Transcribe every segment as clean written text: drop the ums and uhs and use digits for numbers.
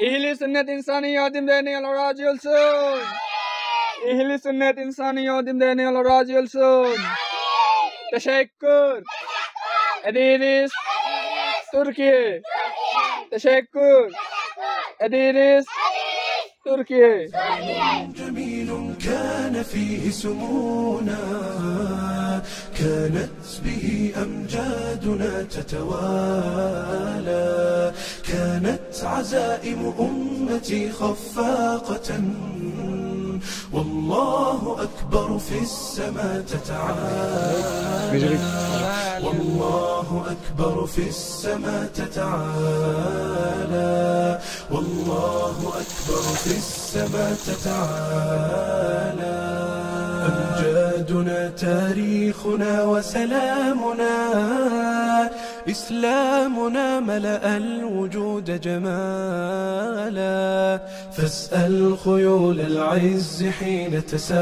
ehli sünnet insani yardım derneği Allah razı olsun. Ehli sünnet insani yardım derneği Allah razı olsun. Teşekkür ederiz Türkiye. Teşekkür ederiz Türkiye. جميل كان فيه سمونا كانت به أمجادنا تتوالى كانت عزائم أمتي خفاقة والله أكبر في السماء تتعالى والله أكبر في السماء تتعالى والله أكبر في السماء تتعالى أمجادنا تاريخنا وسلامنا إسلامنا ملأ الوجود جمالا فاسأل خيول العز حين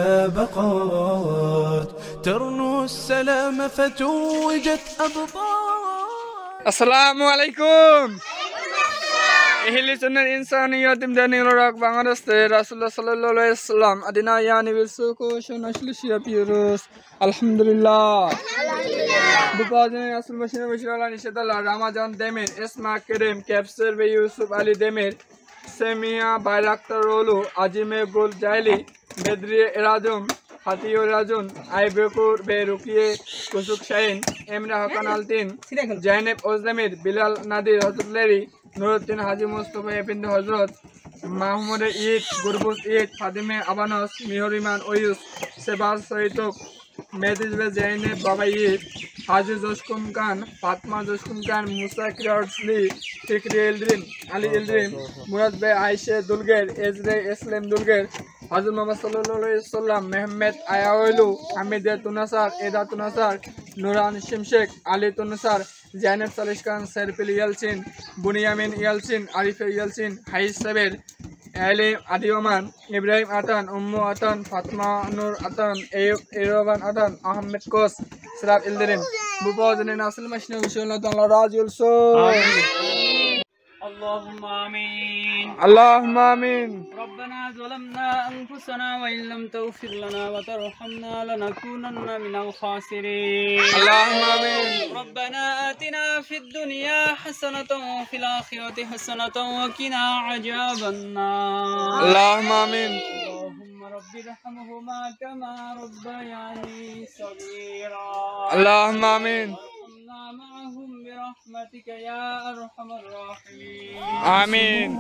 تسابقت ترنو السلام فتوجت أبطال. السلام عليكم. ehli sünnet insani yardım derneği olarak Bangladeş'te Resulullah sallallahu aleyhi ve sellem adına yani bir koşun açılışı yapıyoruz. Elhamdülillah. Bu bazının asıl başına başarılan işletmeler Ramazan Demir, Esma Kerim, Kevser ve Yusuf Ali Demir, Semiha Bayraktaroğlu, Acime Gul Cayli, Bedriye Eradum, Hatiyor Rajun, Aybekur ve Rukiye Kusuk Şahin, Emre Hakan Altin, Zeynep Özdemir, Bilal Nadir Hazretleri, Nuruddin Haji Mustafa Efendi Hazret, Mahmud Eid, Gurbuz Eid, Fadime Abanos, Mihoriman Oyus, Sebar Soitok, Mediz ve Zeynep Baba Eid, Haji Joshkun Khan, Fatma Joshkun Khan, Musa Kiyarsli, Fikri Eldrin, Ali Eldrin, Murad Bey Ayşe Dulger, Ezre Eslem Dulger, Hazret Muhammad sallallahu aleyhi ve sellem, Mehmet Ayaoğlu, Hamide Tunasar, Eda Tunasar, Nuran Şimşek, Ali Tunasar, Zeynep Salişkan, Serpil Yelsin, Bunyamin Yelsin, Arife Yelsin, Hayis Saber, Ali Adioman, İbrahim Atan, Ummu Atan, Fatma Nur Atan, Eyüp Erovan Atan, Ahmet Kos, Serap İldirim. Bu bazının asıl başına inşallah Allah razı olsun. اللهم آمين. اللهم آمين. ربنا ظلمنا أنفسنا وإن لم تغفر لنا وترحمنا لنكونن من الخاسرين. اللهم آمين. ربنا آتنا في الدنيا حسنة وفي الآخرة حسنة وقنا عذاب النار. اللهم آمين. اللهم رب ارحمهما كما ربياني صغيرا. اللهم آمين. معهم برحمتك يا أرحم الراحمين. آمين.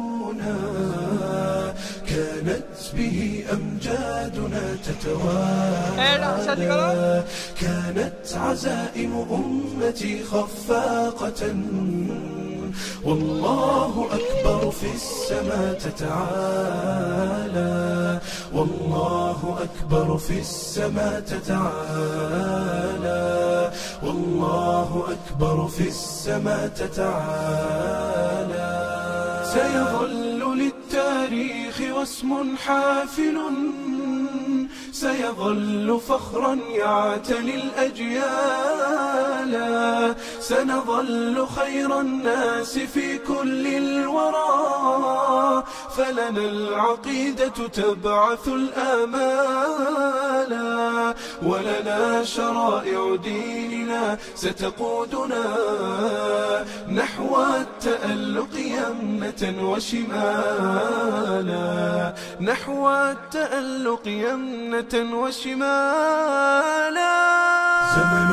كانت به أمجادنا تتوالى كانت عزائم أمتي خفاقة والله أكبر في السماء تتعالى والله أكبر في السماء تتعالى والله أكبر في السماء تتعالى سيظل للتاريخ واسم حافل سيظل فخرا يعتلي الأجيال سنظل خير الناس في كل الورى فلنا العقيدة تبعث الآمال ولنا شرائع ديننا ستقودنا نحو التألق يمنة وشمالا نحو التألق يمنة وشمالا.